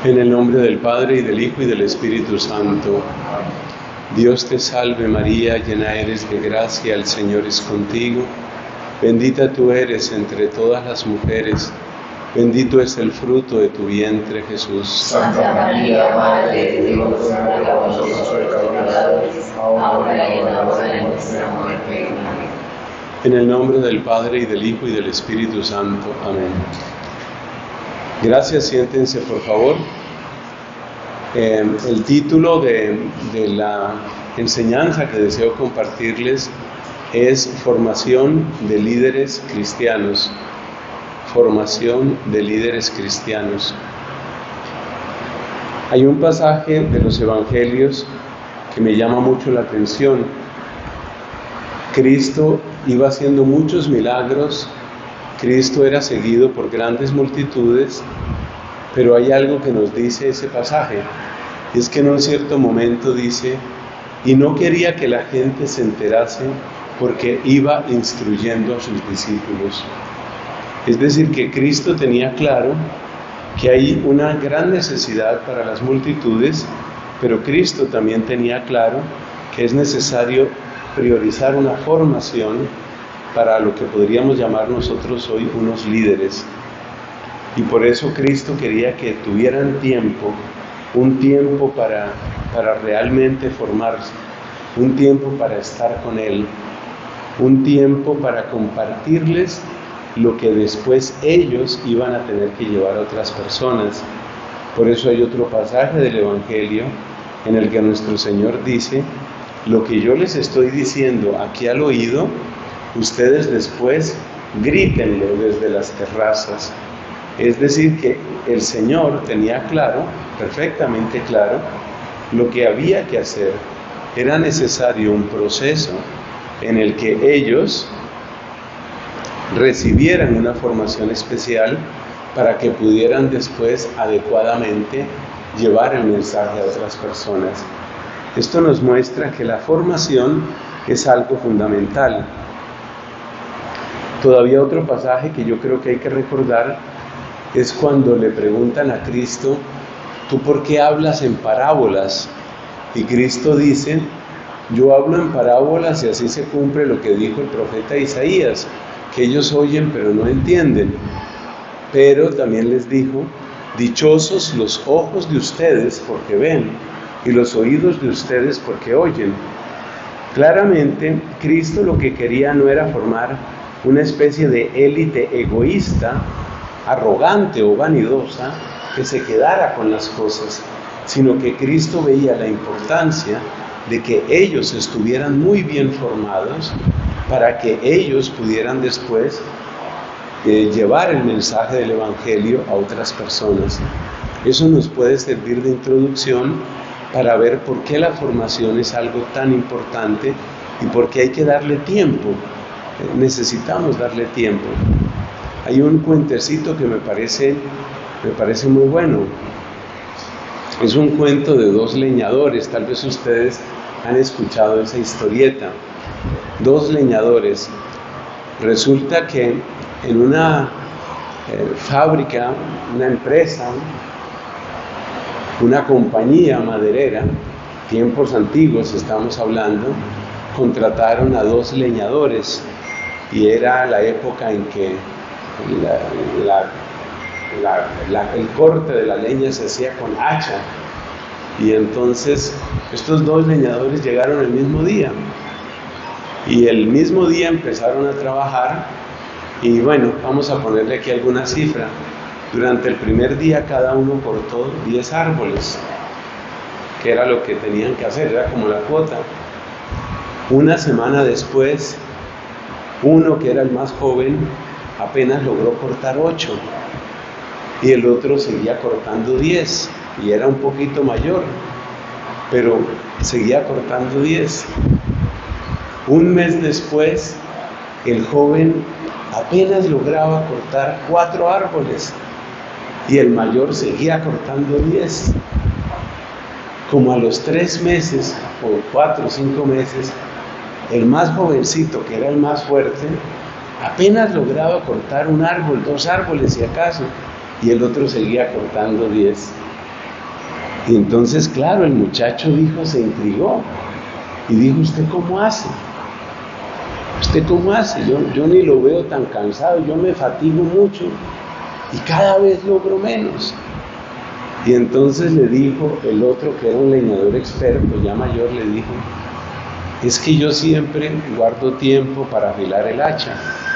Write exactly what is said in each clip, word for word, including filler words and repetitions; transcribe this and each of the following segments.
En el nombre del Padre, y del Hijo, y del Espíritu Santo. Dios te salve María, llena eres de gracia, el Señor es contigo. Bendita tú eres entre todas las mujeres, bendito es el fruto de tu vientre, Jesús. Santa María, Madre de Dios, ruega por nosotros pecadores, ahora y en la hora de nuestra muerte. Amén. En el nombre del Padre, y del Hijo, y del Espíritu Santo. Amén. Gracias, siéntense por favor. Eh, el título de, de la enseñanza que deseo compartirles es Formación de líderes cristianos. Formación de líderes cristianos. Hay un pasaje de los Evangelios que me llama mucho la atención. Cristo iba haciendo muchos milagros, Cristo era seguido por grandes multitudes, pero hay algo que nos dice ese pasaje, y es que en un cierto momento dice, y no quería que la gente se enterase porque iba instruyendo a sus discípulos. Es decir, que Cristo tenía claro que hay una gran necesidad para las multitudes, pero Cristo también tenía claro que es necesario priorizar una formación para lo que podríamos llamar nosotros hoy unos líderes. Y por eso Cristo quería que tuvieran tiempo, un tiempo para, para realmente formarse, un tiempo para estar con Él, un tiempo para compartirles lo que después ellos iban a tener que llevar a otras personas. Por eso hay otro pasaje del Evangelio en el que nuestro Señor dice, lo que yo les estoy diciendo aquí al oído, ustedes después grítenlo desde las terrazas. Es decir, que el Señor tenía claro, perfectamente claro, lo que había que hacer. Era necesario un proceso en el que ellos recibieran una formación especial para que pudieran después adecuadamente llevar el mensaje a otras personas. Esto nos muestra que la formación es algo fundamental. Todavía otro pasaje que yo creo que hay que recordar es cuando le preguntan a Cristo, ¿tú por qué hablas en parábolas? Y Cristo dice, yo hablo en parábolas y así se cumple lo que dijo el profeta Isaías, que ellos oyen pero no entienden. Pero también les dijo, dichosos los ojos de ustedes porque ven, y los oídos de ustedes porque oyen. Claramente, Cristo lo que quería no era formar una especie de élite egoísta, arrogante o vanidosa, que se quedara con las cosas, sino que Cristo veía la importancia de que ellos estuvieran muy bien formados para que ellos pudieran después eh, llevar el mensaje del Evangelio a otras personas. Eso nos puede servir de introducción para ver por qué la formación es algo tan importante y por qué hay que darle tiempo. Eh, necesitamos darle tiempo. Hay un cuentecito que me parece, me parece muy bueno. Es un cuento de dos leñadores, tal vez ustedes han escuchado esa historieta. Dos leñadores. Resulta que en una eh, fábrica, una empresa, una compañía maderera, tiempos antiguos estamos hablando, contrataron a dos leñadores y era la época en que la, la, la, la, el corte de la leña se hacía con hacha, y entonces estos dos leñadores llegaron el mismo día y el mismo día empezaron a trabajar. Y bueno, vamos a ponerle aquí alguna cifra. Durante el primer día cada uno cortó diez árboles, que era lo que tenían que hacer, era como la cuota. Una semana después, uno que era el más joven apenas logró cortar ocho y el otro seguía cortando diez y era un poquito mayor, pero seguía cortando diez. Un mes después, el joven apenas lograba cortar cuatro árboles y el mayor seguía cortando diez. Como a los tres meses, o cuatro o cinco meses, el más jovencito, que era el más fuerte, apenas lograba cortar un árbol, dos árboles si acaso, y el otro seguía cortando diez. Y entonces, claro, el muchacho dijo, se intrigó y dijo, ¿usted cómo hace? ¿Usted cómo hace? Yo, yo ni lo veo tan cansado, yo me fatigo mucho y cada vez logro menos. Y entonces le dijo el otro, que era un leñador experto, ya mayor, le dijo, es que yo siempre guardo tiempo para afilar el hacha.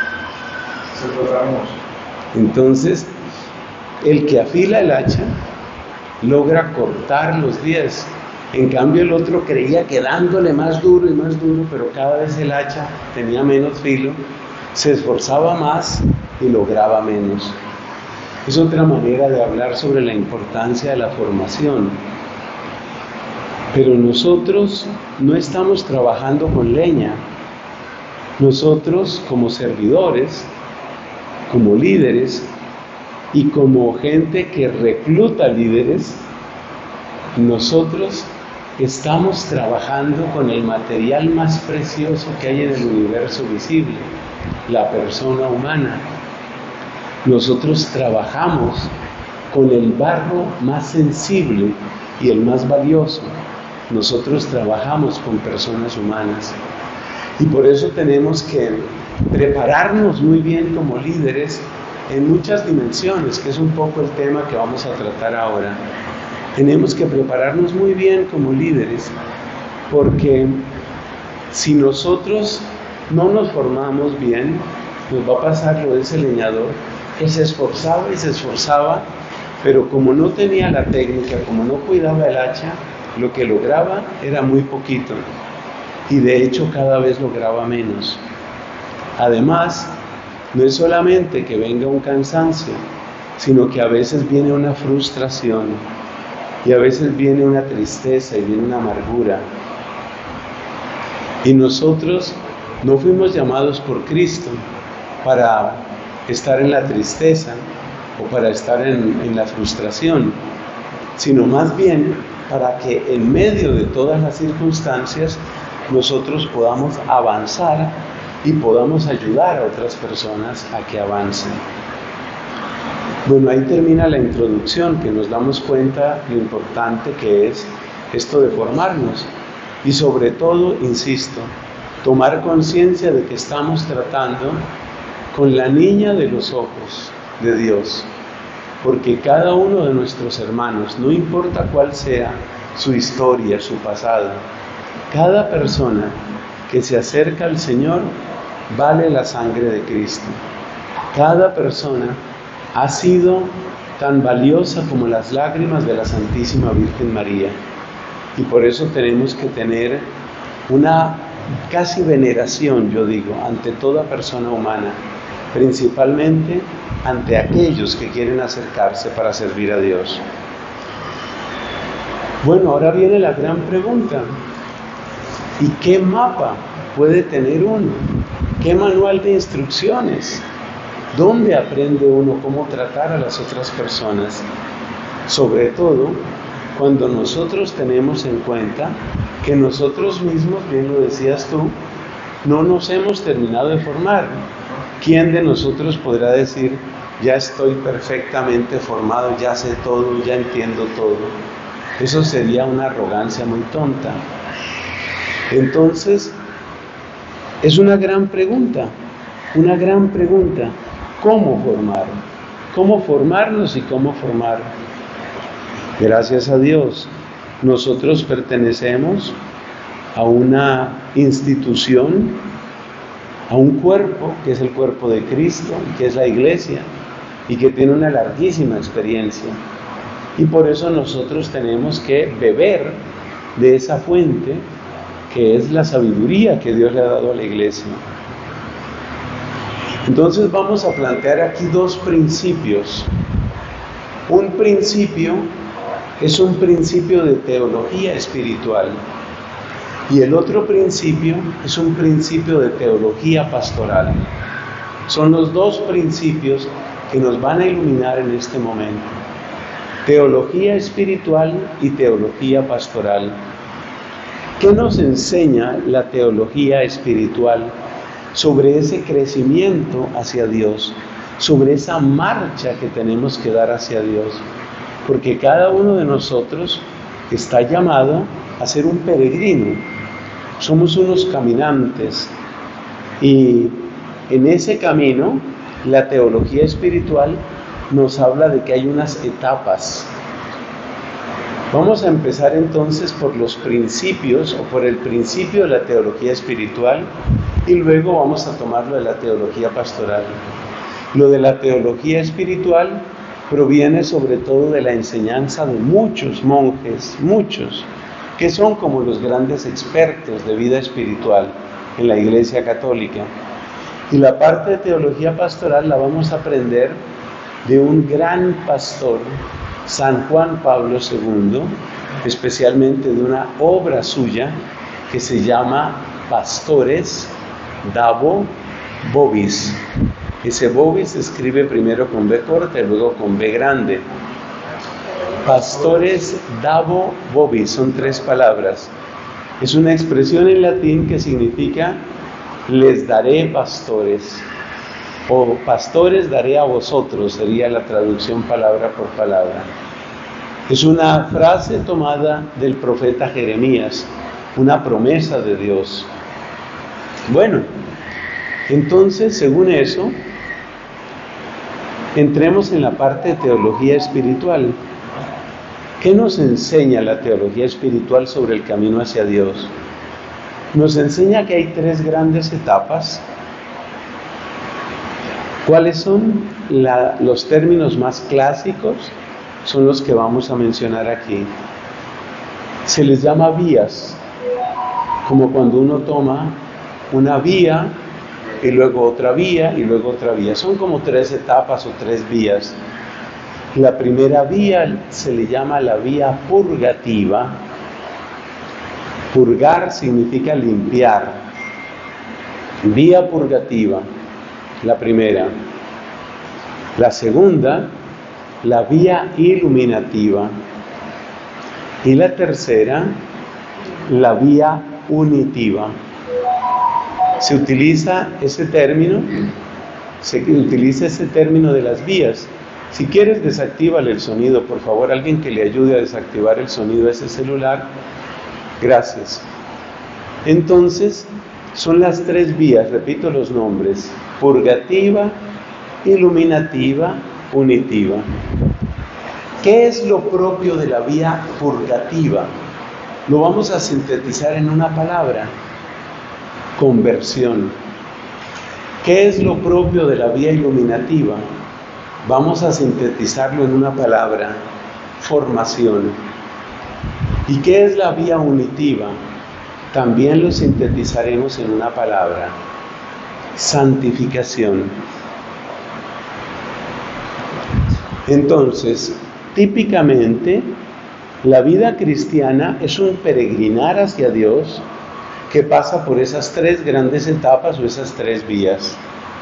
Entonces, el que afila el hacha logra cortar los días. En cambio, el otro creía que dándole más duro y más duro, pero cada vez el hacha tenía menos filo, se esforzaba más y lograba menos. Es otra manera de hablar sobre la importancia de la formación. Pero nosotros no estamos trabajando con leña. Nosotros, como servidores, como líderes y como gente que recluta líderes, nosotros estamos trabajando con el material más precioso que hay en el universo visible, la persona humana. Nosotros trabajamos con el barro más sensible y el más valioso. Nosotros trabajamos con personas humanas. Y por eso tenemos que prepararnos muy bien como líderes en muchas dimensiones, que es un poco el tema que vamos a tratar ahora. Tenemos que prepararnos muy bien como líderes, porque si nosotros no nos formamos bien, nos va a pasar lo de ese leñador, que se esforzaba y se esforzaba, pero como no tenía la técnica, como no cuidaba el hacha, lo que lograba era muy poquito, y de hecho cada vez lograba menos. Además, no es solamente que venga un cansancio, sino que a veces viene una frustración, y a veces viene una tristeza y viene una amargura. Y nosotros no fuimos llamados por Cristo para estar en la tristeza o para estar en, en la frustración, sino más bien para que en medio de todas las circunstancias nosotros podamos avanzar y podamos ayudar a otras personas a que avancen. Bueno, ahí termina la introducción, que nos damos cuenta lo importante que es esto de formarnos y sobre todo, insisto, tomar conciencia de que estamos tratando con la niña de los ojos de Dios, porque cada uno de nuestros hermanos, no importa cuál sea su historia, su pasado, cada persona que se acerca al Señor vale la sangre de Cristo. Cada persona ha sido tan valiosa como las lágrimas de la Santísima Virgen María, y por eso tenemos que tener una casi veneración, yo digo, ante toda persona humana, principalmente ante aquellos que quieren acercarse para servir a Dios. Bueno, ahora viene la gran pregunta: ¿y qué mapa puede tener uno? ¿Qué manual de instrucciones? ¿Dónde aprende uno cómo tratar a las otras personas? Sobre todo cuando nosotros tenemos en cuenta que nosotros mismos, bien lo decías tú, no nos hemos terminado de formar. ¿Quién de nosotros podrá decir, ya estoy perfectamente formado, ya sé todo, ya entiendo todo? Eso sería una arrogancia muy tonta. Entonces, es una gran pregunta, una gran pregunta. ¿Cómo formar? ¿Cómo formarnos y cómo formar? Gracias a Dios, nosotros pertenecemos a una institución, a un cuerpo, que es el cuerpo de Cristo, que es la Iglesia, y que tiene una larguísima experiencia. Y por eso nosotros tenemos que beber de esa fuente, que es la sabiduría que Dios le ha dado a la Iglesia. Entonces vamos a plantear aquí dos principios. Un principio es un principio de teología espiritual, y el otro principio es un principio de teología pastoral. Son los dos principios que nos van a iluminar en este momento: teología espiritual y teología pastoral. ¿Qué nos enseña la teología espiritual sobre ese crecimiento hacia Dios, sobre esa marcha que tenemos que dar hacia Dios? Porque cada uno de nosotros está llamado a ser un peregrino. Somos unos caminantes y en ese camino la teología espiritual nos habla de que hay unas etapas. Vamos a empezar entonces por los principios o por el principio de la teología espiritual y luego vamos a tomarlo de la teología pastoral. Lo de la teología espiritual proviene sobre todo de la enseñanza de muchos monjes, muchos, que son como los grandes expertos de vida espiritual en la Iglesia Católica. Y la parte de teología pastoral la vamos a aprender de un gran pastor, San Juan Pablo segundo, especialmente de una obra suya que se llama Pastores Dabo Vobis. Ese Vobis se escribe primero con B corta y luego con B grande. Pastores Dabo Vobis, son tres palabras. Es una expresión en latín que significa les daré pastores, o pastores daré a vosotros, sería la traducción palabra por palabra. Es una frase tomada del profeta Jeremías, una promesa de Dios. Bueno, entonces, según eso, entremos en la parte de teología espiritual. ¿Qué nos enseña la teología espiritual sobre el camino hacia Dios? Nos enseña que hay tres grandes etapas. ¿Cuáles son? La, los términos más clásicos son los que vamos a mencionar aquí. Se les llama vías, como cuando uno toma una vía y luego otra vía y luego otra vía. Son como tres etapas o tres vías. La primera vía se le llama la vía purgativa. Purgar significa limpiar. Vía purgativa, la primera. La segunda, la vía iluminativa. Y la tercera, la vía unitiva. Se utiliza ese término, se utiliza ese término de las vías. Si quieres, desactívale el sonido, por favor, alguien que le ayude a desactivar el sonido a ese celular. Gracias. Entonces, son las tres vías, repito los nombres: purgativa, iluminativa, unitiva. ¿Qué es lo propio de la vía purgativa? Lo vamos a sintetizar en una palabra: conversión. ¿Qué es lo propio de la vía iluminativa? Vamos a sintetizarlo en una palabra: formación. ¿Y qué es la vía unitiva? También lo sintetizaremos en una palabra: santificación. Entonces, típicamente, la vida cristiana es un peregrinar hacia Dios que pasa por esas tres grandes etapas o esas tres vías.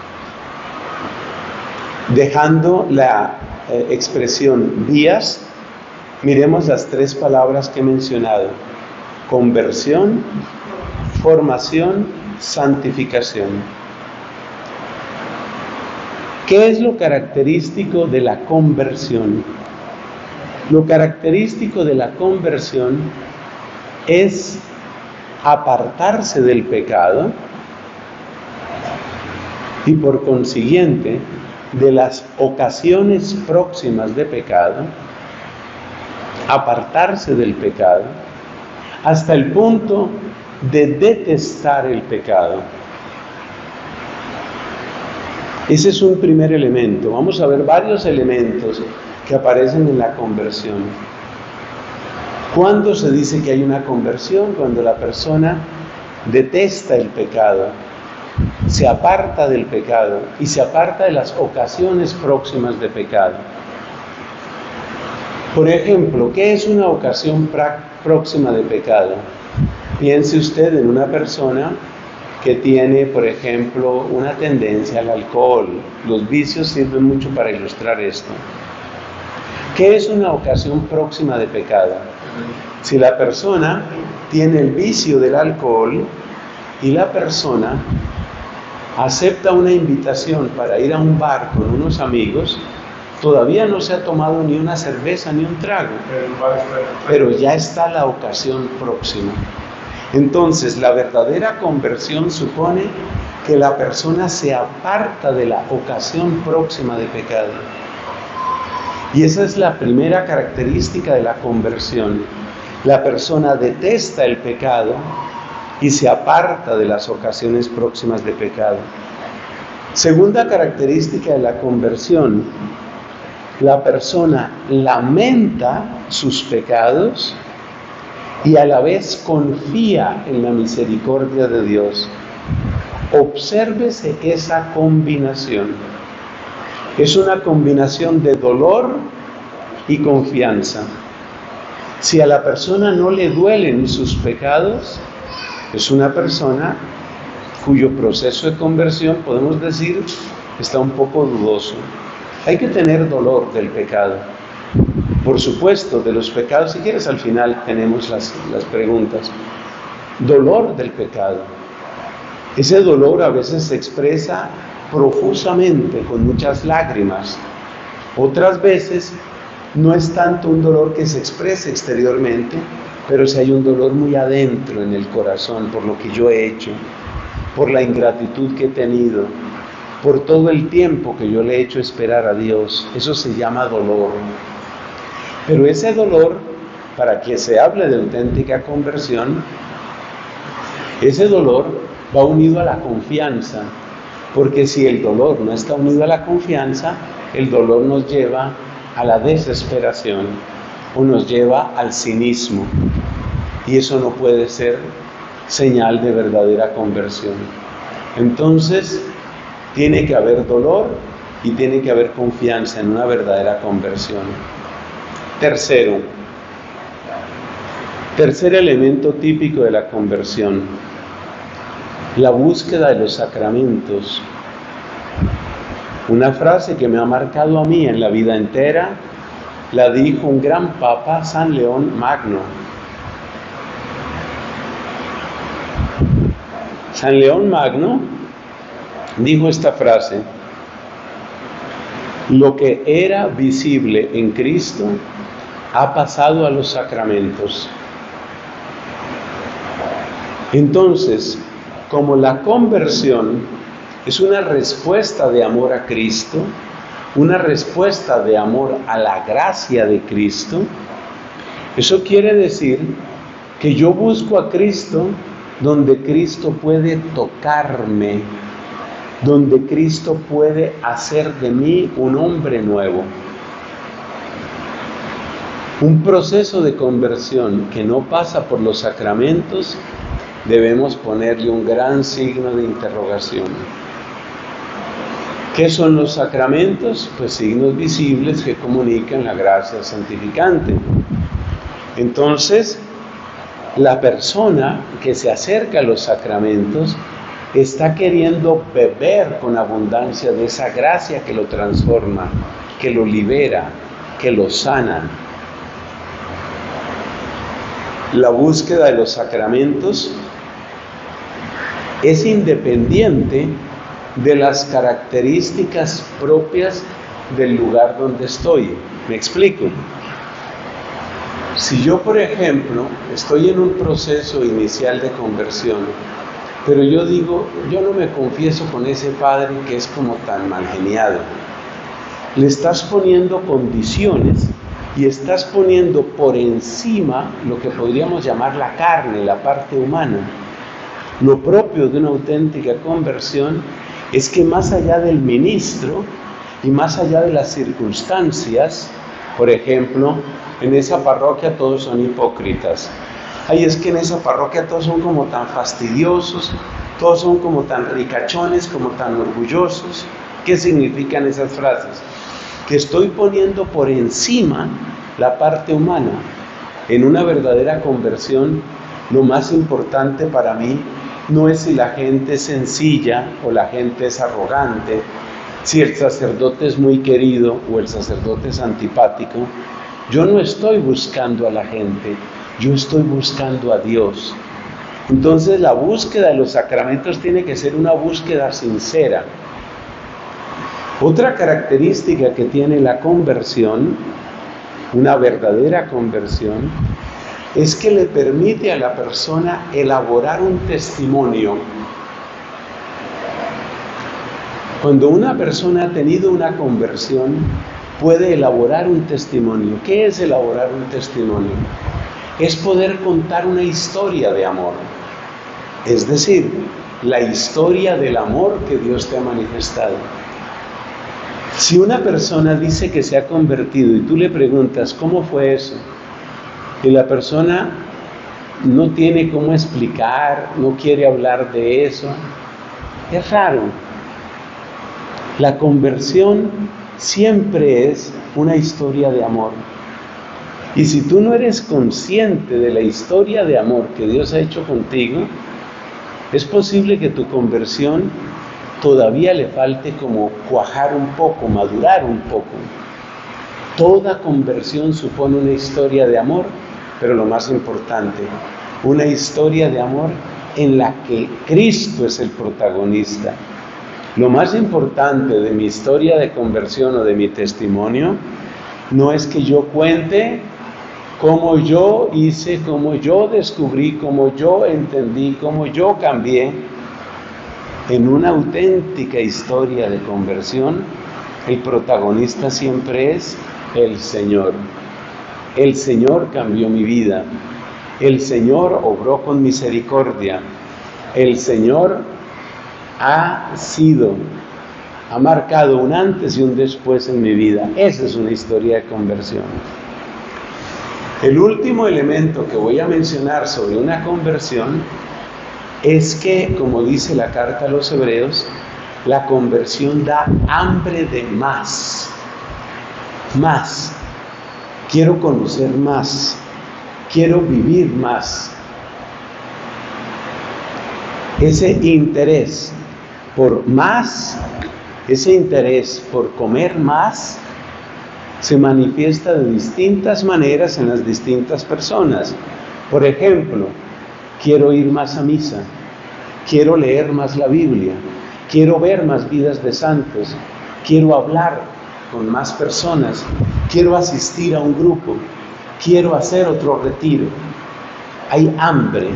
Dejando la eh, expresión vías, miremos las tres palabras que he mencionado: conversión, formación, santificación. ¿Qué es lo característico de la conversión? Lo característico de la conversión es apartarse del pecado y, por consiguiente, de las ocasiones próximas de pecado, apartarse del pecado hasta el punto de detestar el pecado. Ese es un primer elemento. Vamos a ver varios elementos que aparecen en la conversión. ¿Cuándo se dice que hay una conversión? Cuando la persona detesta el pecado, se aparta del pecado y se aparta de las ocasiones próximas de pecado. Por ejemplo, ¿qué es una ocasión próxima de pecado? Piense usted en una persona que tiene, por ejemplo, una tendencia al alcohol. Los vicios sirven mucho para ilustrar esto. ¿Qué es una ocasión próxima de pecado? Si la persona tiene el vicio del alcohol y la persona acepta una invitación para ir a un bar con unos amigos Todavía no se ha tomado ni una cerveza ni un trago, pero ya está la ocasión próxima. Entonces, la verdadera conversión supone que la persona se aparta de la ocasión próxima de pecado. Y esa es la primera característica de la conversión. La persona detesta el pecado y se aparta de las ocasiones próximas de pecado. Segunda característica de la conversión: la persona lamenta sus pecados y a la vez confía en la misericordia de Dios. Obsérvese esa combinación. Es una combinación de dolor y confianza. Si a la persona no le duelen sus pecados, es una persona cuyo proceso de conversión, podemos decir, está un poco dudoso. Hay que tener dolor del pecado. Por supuesto, de los pecados, si quieres al final tenemos las, las preguntas. Dolor del pecado. Ese dolor a veces se expresa profusamente, con muchas lágrimas. Otras veces no es tanto un dolor que se exprese exteriormente, pero sí hay un dolor muy adentro en el corazón por lo que yo he hecho, por la ingratitud que he tenido, por todo el tiempo que yo le he hecho esperar a Dios. Eso se llama dolor. Pero ese dolor, para que se hable de auténtica conversión, ese dolor va unido a la confianza, porque si el dolor no está unido a la confianza, el dolor nos lleva a la desesperación o nos lleva al cinismo, y eso no puede ser señal de verdadera conversión. Entonces, tiene que haber dolor y tiene que haber confianza en una verdadera conversión. Tercero, tercer elemento típico de la conversión: la búsqueda de los sacramentos. Una frase que me ha marcado a mí en la vida entera, la dijo un gran papa, San León Magno. San León Magno dijo esta frase: lo que era visible en Cristo ha pasado a los sacramentos. Entonces, como la conversión es una respuesta de amor a Cristo, una respuesta de amor a la gracia de Cristo, eso quiere decir que yo busco a Cristo donde Cristo puede tocarme, donde Cristo puede hacer de mí un hombre nuevo. Un proceso de conversión que no pasa por los sacramentos, debemos ponerle un gran signo de interrogación. ¿Qué son los sacramentos? Pues signos visibles que comunican la gracia santificante. Entonces, la persona que se acerca a los sacramentos está queriendo beber con abundancia de esa gracia que lo transforma, que lo libera, que lo sana. La búsqueda de los sacramentos es independiente de las características propias del lugar donde estoy. ¿Me explico? Si yo, por ejemplo, estoy en un proceso inicial de conversión, pero yo digo, yo no me confieso con ese padre que es como tan mal geniado. Le estás poniendo condiciones y estás poniendo por encima lo que podríamos llamar la carne, la parte humana. Lo propio de una auténtica conversión es que más allá del ministro y más allá de las circunstancias, por ejemplo, en esa parroquia todos son hipócritas. Ay, es que en esa parroquia todos son como tan fastidiosos, todos son como tan ricachones, como tan orgullosos. ¿Qué significan esas frases? Que estoy poniendo por encima la parte humana. En una verdadera conversión, lo más importante para mí no es si la gente es sencilla o la gente es arrogante, si el sacerdote es muy querido o el sacerdote es antipático. Yo no estoy buscando a la gente, yo estoy buscando a Dios. Entonces la búsqueda de los sacramentos tiene que ser una búsqueda sincera. Otra característica que tiene la conversión, una verdadera conversión, es que le permite a la persona elaborar un testimonio. Cuando una persona ha tenido una conversión, puede elaborar un testimonio. ¿Qué es elaborar un testimonio? Es poder contar una historia de amor. Es decir, la historia del amor que Dios te ha manifestado. Si una persona dice que se ha convertido y tú le preguntas ¿cómo fue eso? Y la persona no tiene cómo explicar, no quiere hablar de eso, es raro. La conversión siempre es una historia de amor. Y si tú no eres consciente de la historia de amor que Dios ha hecho contigo, es posible que tu conversión todavía le falte como cuajar un poco, madurar un poco. Toda conversión supone una historia de amor, pero lo más importante, una historia de amor en la que Cristo es el protagonista. Lo más importante de mi historia de conversión o de mi testimonio no es que yo cuente cómo yo hice, cómo yo descubrí, cómo yo entendí, cómo yo cambié. En una auténtica historia de conversión, el protagonista siempre es el Señor. El Señor cambió mi vida. El Señor obró con misericordia. El Señor ha sido, ha marcado un antes y un después en mi vida. Esa es una historia de conversión. El último elemento que voy a mencionar sobre una conversión es que, como dice la carta a los Hebreos, la conversión da hambre de más. Más. Quiero conocer más. Quiero vivir más. Ese interés por más, ese interés por comer más, se manifiesta de distintas maneras en las distintas personas. Por ejemplo, quiero ir más a misa, quiero leer más la Biblia, quiero ver más vidas de santos, quiero hablar con más personas, quiero asistir a un grupo, quiero hacer otro retiro. Hay hambre.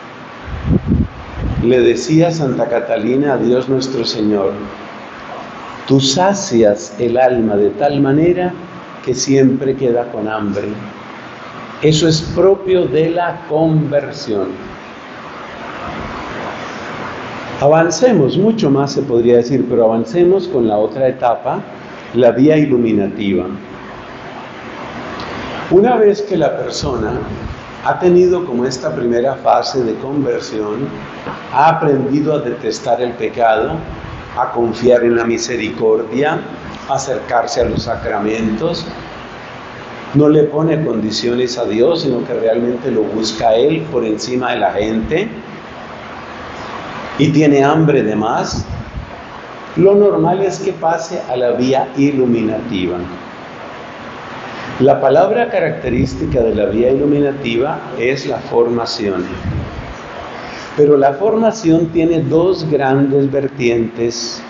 Le decía Santa Catalina a Dios nuestro Señor: tú sacias el alma de tal manera que siempre queda con hambre. Eso es propio de la conversión. Avancemos, mucho más se podría decir, pero avancemos con la otra etapa, la vía iluminativa. Una vez que la persona ha tenido como esta primera fase de conversión, ha aprendido a detestar el pecado, a confiar en la misericordia, a acercarse a los sacramentos, no le pone condiciones a Dios, sino que realmente lo busca a Él por encima de la gente, y tiene hambre de más, lo normal es que pase a la vía iluminativa. La palabra característica de la vía iluminativa es la formación. Pero la formación tiene dos grandes vertientes.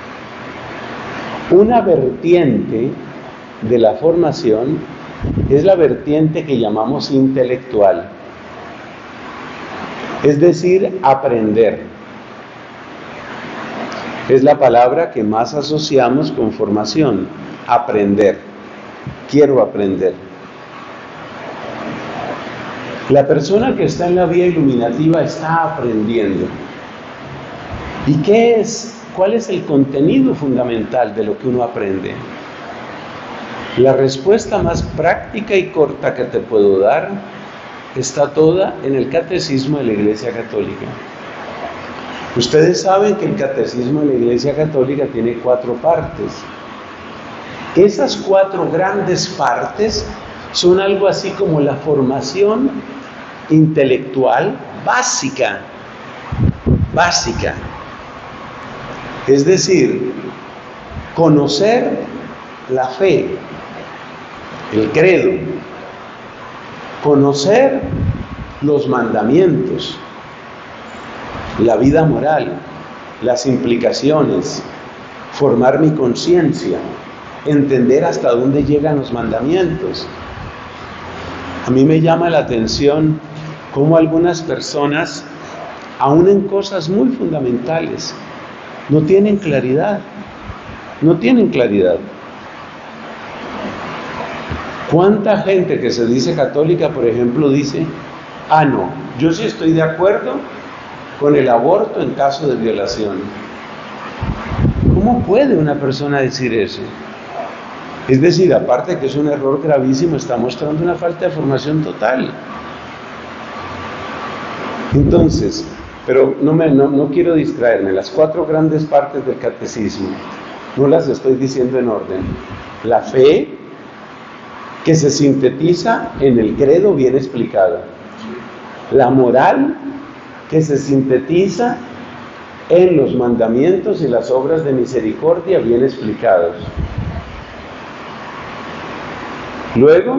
Una vertiente de la formación es la vertiente que llamamos intelectual, es decir, aprender. Es la palabra que más asociamos con formación, aprender. Quiero aprender. La persona que está en la vía iluminativa está aprendiendo. ¿Y qué es? ¿Cuál es el contenido fundamental de lo que uno aprende? La respuesta más práctica y corta que te puedo dar está toda en el Catecismo de la Iglesia Católica. Ustedes saben que el Catecismo de la Iglesia Católica tiene cuatro partes. Esas cuatro grandes partes son algo así como la formación intelectual básica, básica. Es decir, conocer la fe, el credo, conocer los mandamientos, la vida moral, las implicaciones, formar mi conciencia, entender hasta dónde llegan los mandamientos. A mí me llama la atención cómo algunas personas, aún en cosas muy fundamentales, no tienen claridad, no tienen claridad. ¿Cuánta gente que se dice católica, por ejemplo, dice, ah, no, yo sí estoy de acuerdo con el aborto en caso de violación? ¿Cómo puede una persona decir eso? Es decir, aparte que es un error gravísimo, está mostrando una falta de formación total. Entonces, pero no, me, no, no quiero distraerme, las cuatro grandes partes del catecismo, no las estoy diciendo en orden. La fe, que se sintetiza en el credo bien explicado. La moral, que se sintetiza en los mandamientos y las obras de misericordia bien explicados. Luego,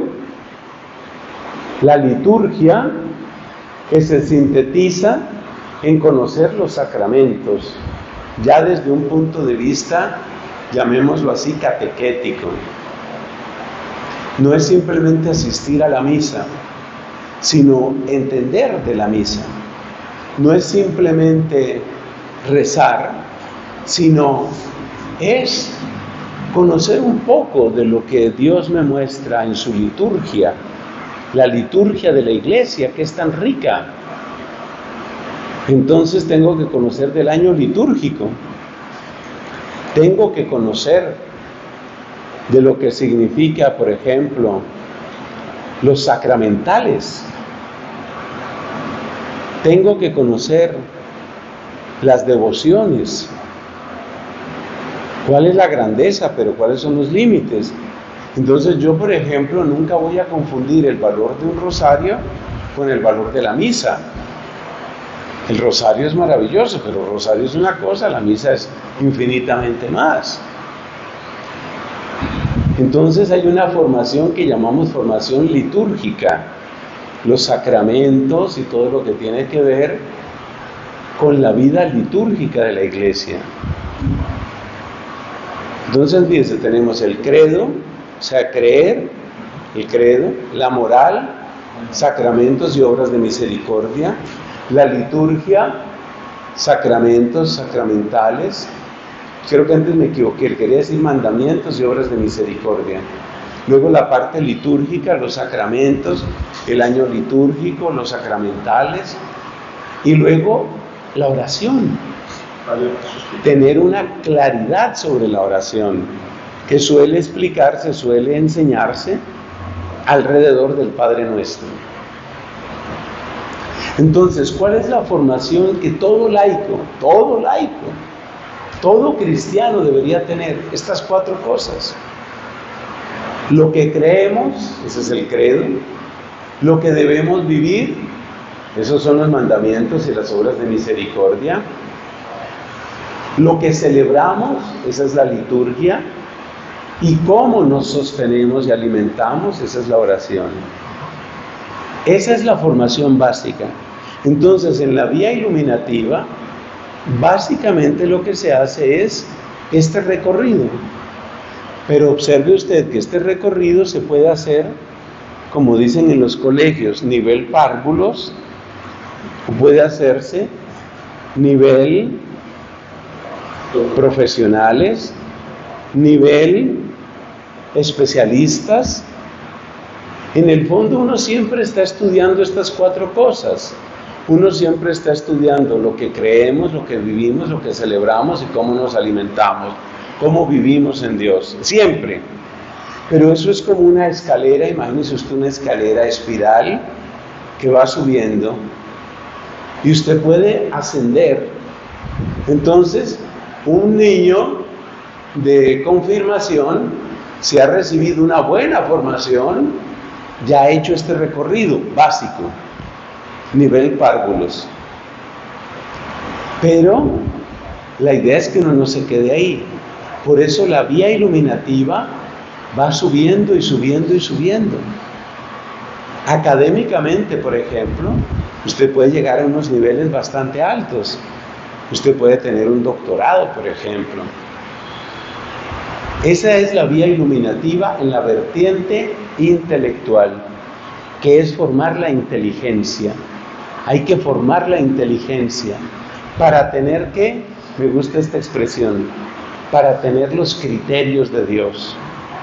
la liturgia, que se sintetiza en conocer los sacramentos, ya desde un punto de vista, llamémoslo así, catequético. No es simplemente asistir a la misa, sino entender de la misa. No es simplemente rezar, sino es conocer un poco de lo que Dios me muestra en su liturgia, la liturgia de la iglesia, que es tan rica. Entonces tengo que conocer del año litúrgico, tengo que conocer de lo que significa, por ejemplo, los sacramentales. Tengo que conocer las devociones. ¿Cuál es la grandeza, pero cuáles son los límites? Entonces yo, por ejemplo, nunca voy a confundir el valor de un rosario con el valor de la misa. El rosario es maravilloso, pero el rosario es una cosa, la misa es infinitamente más. Entonces hay una formación que llamamos formación litúrgica, los sacramentos y todo lo que tiene que ver con la vida litúrgica de la iglesia. Entonces, fíjense, tenemos el credo, o sea, creer, el credo, la moral, sacramentos y obras de misericordia, la liturgia, sacramentos, sacramentales. Creo que antes me equivoqué, quería decir mandamientos y obras de misericordia. Luego la parte litúrgica, los sacramentos, el año litúrgico, los sacramentales. Y luego la oración. Tener una claridad sobre la oración, que suele explicarse, suele enseñarse alrededor del Padre Nuestro. Entonces, ¿cuál es la formación que todo laico, todo laico, todo cristiano debería tener? Estas cuatro cosas. Lo que creemos, ese es el credo. Lo que debemos vivir, esos son los mandamientos y las obras de misericordia. Lo que celebramos, esa es la liturgia. Y cómo nos sostenemos y alimentamos, esa es la oración. Esa es la formación básica. Entonces, en la vía iluminativa, básicamente lo que se hace es este recorrido. Pero observe usted que este recorrido se puede hacer, como dicen en los colegios, nivel párvulos, o puede hacerse nivel profesionales, nivel especialistas. En el fondo uno siempre está estudiando estas cuatro cosas. Uno siempre está estudiando lo que creemos, lo que vivimos, lo que celebramos y cómo nos alimentamos, cómo vivimos en Dios, siempre. Pero eso es como una escalera, imagínese usted una escalera espiral que va subiendo y usted puede ascender. Entonces, un niño de confirmación, si ha recibido una buena formación, ya ha hecho este recorrido básico, nivel párvulos. Pero la idea es que uno no se quede ahí. Por eso la vía iluminativa va subiendo y subiendo y subiendo. Académicamente, por ejemplo, usted puede llegar a unos niveles bastante altos. Usted puede tener un doctorado, por ejemplo. Esa es la vía iluminativa en la vertiente intelectual, que es formar la inteligencia. Hay que formar la inteligencia para tener que, me gusta esta expresión, para tener los criterios de Dios.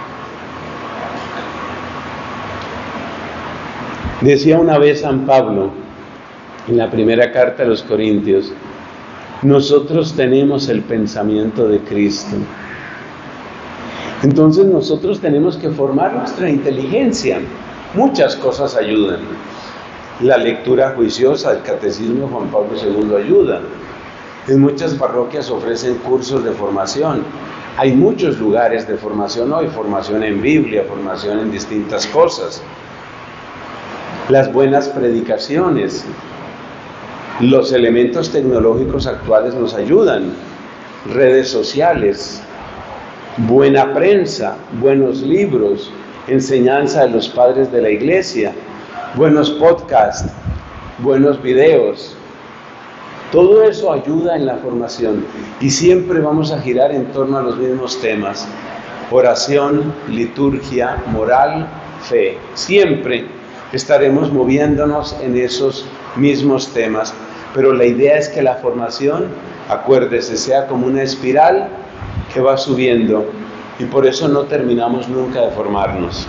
Decía una vez San Pablo, en la primera carta a los Corintios, nosotros tenemos el pensamiento de Cristo. Entonces nosotros tenemos que formar nuestra inteligencia. Muchas cosas ayudan. La lectura juiciosa del Catecismo de Juan Pablo segundo ayuda. En muchas parroquias ofrecen cursos de formación. Hay muchos lugares de formación hoy, formación en Biblia, formación en distintas cosas. Las buenas predicaciones, los elementos tecnológicos actuales nos ayudan, redes sociales, buena prensa, buenos libros, enseñanza de los padres de la iglesia, buenos podcasts, buenos videos. Todo eso ayuda en la formación y siempre vamos a girar en torno a los mismos temas: oración, liturgia, moral, fe. Siempre estaremos moviéndonos en esos mismos temas, pero la idea es que la formación, acuérdese, sea como una espiral que va subiendo, y por eso no terminamos nunca de formarnos.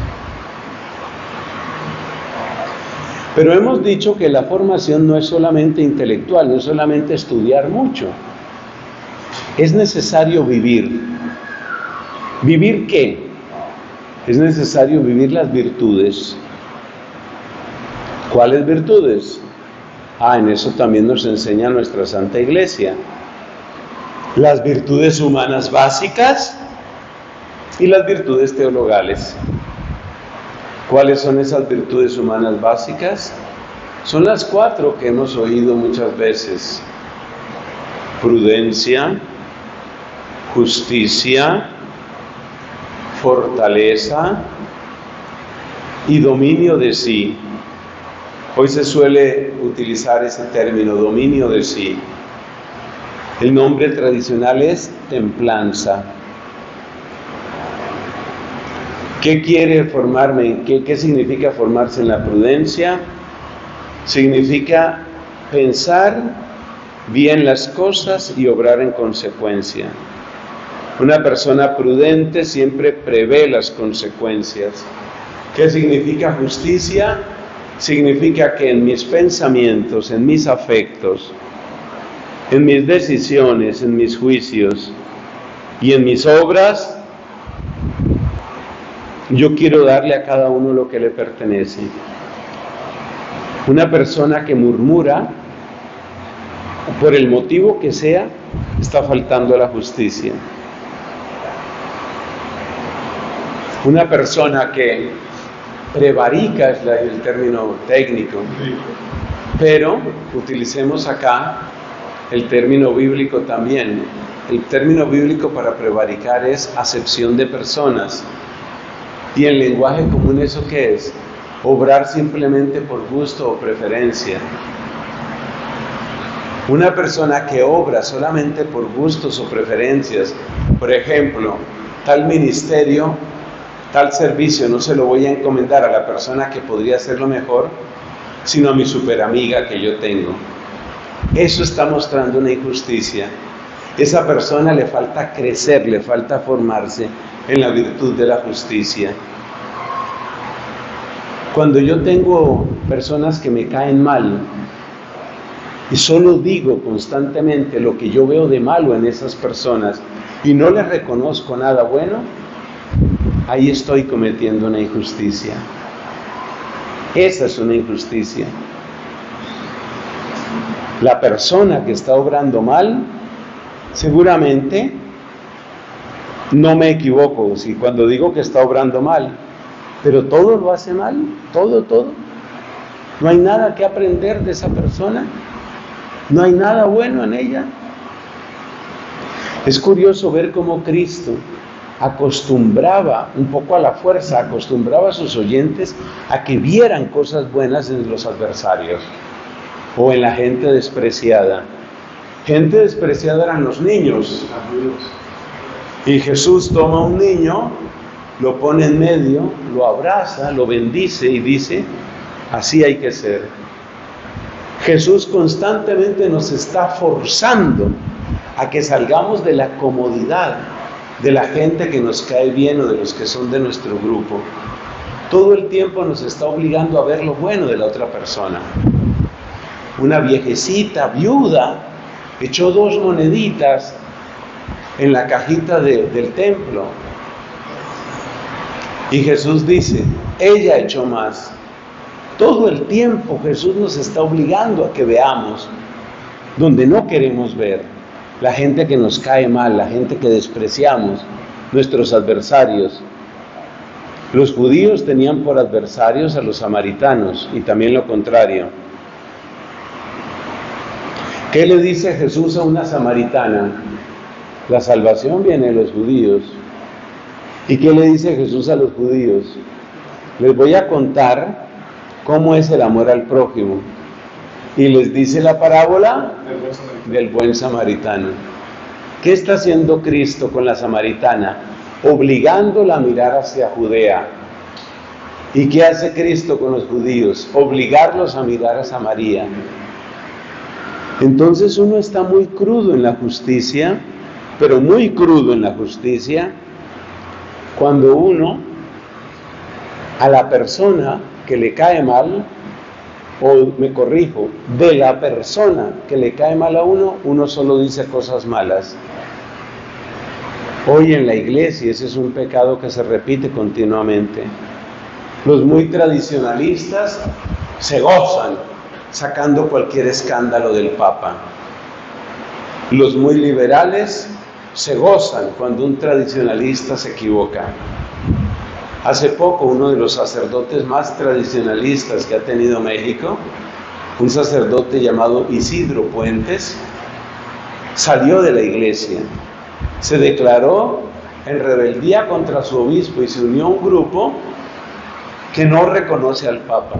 Pero hemos dicho que la formación no es solamente intelectual, no es solamente estudiar mucho. Es necesario vivir. ¿Vivir qué? Es necesario vivir las virtudes. ¿Cuáles virtudes? Ah, en eso también nos enseña nuestra Santa Iglesia. Las virtudes humanas básicas y las virtudes teologales. ¿Cuáles son esas virtudes humanas básicas? Son las cuatro que hemos oído muchas veces: prudencia, justicia, fortaleza y dominio de sí. Hoy se suele utilizar ese término, dominio de sí. El nombre tradicional es templanza. ¿Qué quiere formarme? ¿Qué, qué significa formarse en la prudencia? Significa pensar bien las cosas y obrar en consecuencia. Una persona prudente siempre prevé las consecuencias. ¿Qué significa justicia? Significa que en mis pensamientos, en mis afectos, en mis decisiones, en mis juicios y en mis obras, yo quiero darle a cada uno lo que le pertenece. Una persona que murmura, por el motivo que sea, está faltando a la justicia. Una persona que prevarica, es la, el término técnico, pero utilicemos acá el término bíblico también. El término bíblico para prevaricar es acepción de personas. Y en lenguaje común, ¿eso qué es? Obrar simplemente por gusto o preferencia. Una persona que obra solamente por gustos o preferencias, por ejemplo, tal ministerio, tal servicio, no se lo voy a encomendar a la persona que podría hacerlo mejor, sino a mi superamiga que yo tengo. Eso está mostrando una injusticia. Esa persona le falta crecer, le falta formarse en la virtud de la justicia. Cuando yo tengo personas que me caen mal y solo digo constantemente lo que yo veo de malo en esas personas y no les reconozco nada bueno, ahí estoy cometiendo una injusticia. Esa es una injusticia. La persona que está obrando mal, seguramente, no me equivoco si cuando digo que está obrando mal, pero todo lo hace mal, todo, todo. No hay nada que aprender de esa persona, no hay nada bueno en ella. Es curioso ver cómo Cristo acostumbraba, un poco a la fuerza, acostumbraba a sus oyentes a que vieran cosas buenas en los adversarios o en la gente despreciada. Gente despreciada eran los niños. Y Jesús toma a un niño, lo pone en medio, lo abraza, lo bendice y dice, así hay que ser. Jesús constantemente nos está forzando a que salgamos de la comodidad de la gente que nos cae bien o de los que son de nuestro grupo. Todo el tiempo nos está obligando a ver lo bueno de la otra persona. Una viejecita viuda echó dos moneditas en la cajita de, del templo. Y Jesús dice, ella echó más. Todo el tiempo Jesús nos está obligando a que veamos donde no queremos ver. La gente que nos cae mal, la gente que despreciamos, nuestros adversarios. Los judíos tenían por adversarios a los samaritanos y también lo contrario. ¿Qué le dice Jesús a una samaritana? La salvación viene de los judíos. ¿Y qué le dice Jesús a los judíos? Les voy a contar cómo es el amor al prójimo. Y les dice la parábola del buen samaritano. ¿Qué está haciendo Cristo con la samaritana? Obligándola a mirar hacia Judea. ¿Y qué hace Cristo con los judíos? Obligarlos a mirar a Samaria. Entonces uno está muy crudo en la justicia, pero muy crudo en la justicia, cuando uno a la persona que le cae mal, o me corrijo, de la persona que le cae mal a uno, uno solo dice cosas malas. Hoy en la iglesia ese es un pecado que se repite continuamente. Los muy tradicionalistas se gozan sacando cualquier escándalo del Papa. Los muy liberales se gozan cuando un tradicionalista se equivoca. Hace poco uno de los sacerdotes más tradicionalistas que ha tenido México, un sacerdote llamado Isidro Puentes, salió de la iglesia, se declaró en rebeldía contra su obispo y se unió a un grupo que no reconoce al Papa.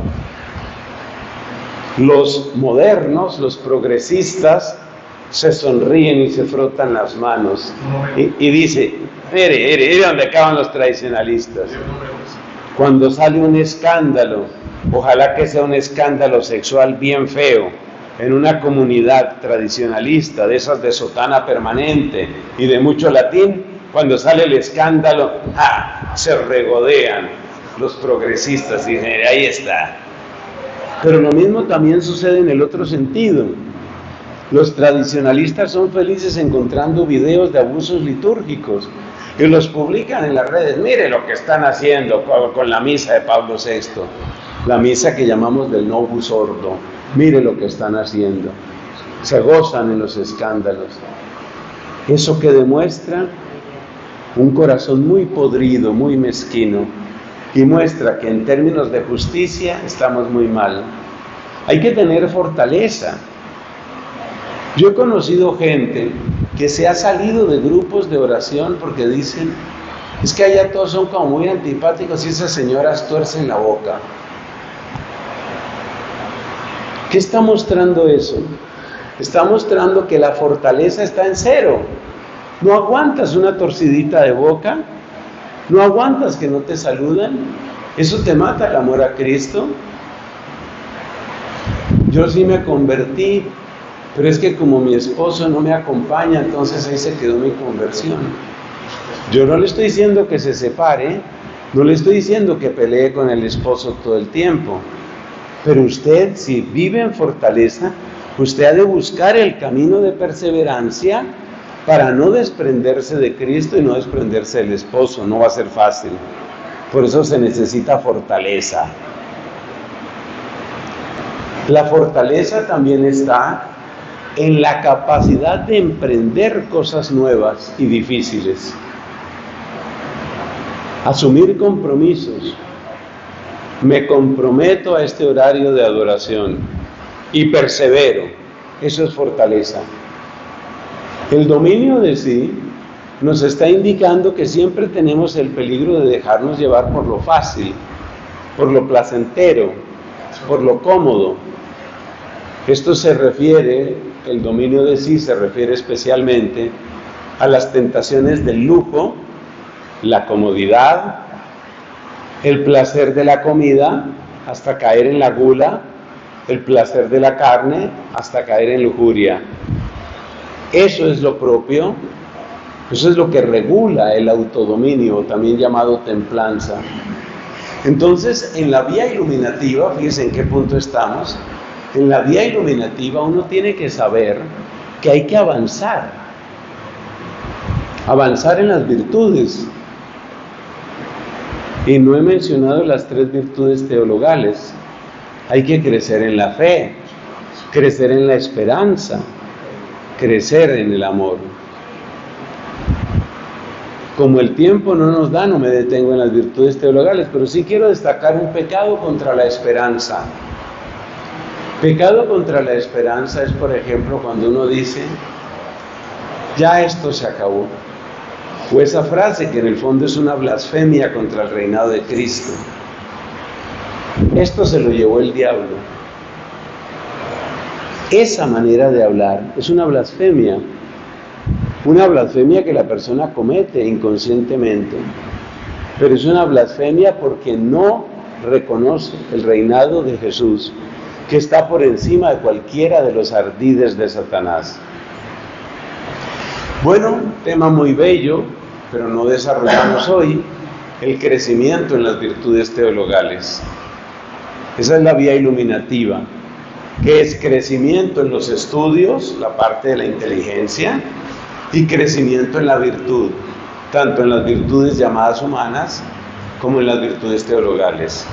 Los modernos, los progresistas, se sonríen y se frotan las manos y, y dice, mire, mire, mire donde acaban los tradicionalistas. Cuando sale un escándalo, ojalá que sea un escándalo sexual bien feo, en una comunidad tradicionalista, de esas de sotana permanente y de mucho latín, cuando sale el escándalo, ¡ah!, se regodean los progresistas y dicen, ahí está. Pero lo mismo también sucede en el otro sentido. Los tradicionalistas son felices encontrando videos de abusos litúrgicos y los publican en las redes. Mire lo que están haciendo con la misa de Pablo sexto, la misa que llamamos del Novus Ordo. Mire lo que están haciendo. Se gozan en los escándalos. Eso que demuestra un corazón muy podrido, muy mezquino, y muestra que en términos de justicia estamos muy mal. Hay que tener fortaleza. Yo he conocido gente que se ha salido de grupos de oración porque dicen, es que allá todos son como muy antipáticos y esas señoras tuercen la boca. ¿Qué está mostrando eso? Está mostrando que la fortaleza está en cero. No aguantas una torcidita de boca, no aguantas que no te saludan, eso te mata el amor a Cristo. Yo sí me convertí, pero es que como mi esposo no me acompaña, entonces ahí se quedó mi conversión. Yo no le estoy diciendo que se separe, no le estoy diciendo que pelee con el esposo todo el tiempo, pero usted, si vive en fortaleza, usted ha de buscar el camino de perseverancia para no desprenderse de Cristo y no desprenderse del esposo. No va a ser fácil. Por eso se necesita fortaleza. La fortaleza también está en la capacidad de emprender cosas nuevas y difíciles. Asumir compromisos. Me comprometo a este horario de adoración y persevero. Eso es fortaleza. El dominio de sí nos está indicando que siempre tenemos el peligro de dejarnos llevar por lo fácil, por lo placentero, por lo cómodo. Esto se refiere, el dominio de sí se refiere especialmente a las tentaciones del lujo, la comodidad, el placer de la comida, hasta caer en la gula, el placer de la carne, hasta caer en lujuria. Eso es lo propio, eso es lo que regula el autodominio, también llamado templanza. Entonces, en la vía iluminativa, fíjense en qué punto estamos, en la vía iluminativa uno tiene que saber que hay que avanzar, avanzar en las virtudes. Y no he mencionado las tres virtudes teologales. Hay que crecer en la fe, crecer en la esperanza, crecer en el amor. Como el tiempo no nos da, no me detengo en las virtudes teologales, pero sí quiero destacar un pecado contra la esperanza. Pecado contra la esperanza es, por ejemplo, cuando uno dice, ya esto se acabó. O esa frase que en el fondo es una blasfemia contra el reinado de Cristo. Esto se lo llevó el diablo. Esa manera de hablar es una blasfemia. Una blasfemia que la persona comete inconscientemente. Pero es una blasfemia porque no reconoce el reinado de Jesús, que está por encima de cualquiera de los ardides de Satanás. Bueno, tema muy bello, pero no desarrollamos hoy el crecimiento en las virtudes teologales. Esa es la vía iluminativa, que es crecimiento en los estudios, la parte de la inteligencia, y crecimiento en la virtud, tanto en las virtudes llamadas humanas como en las virtudes teologales.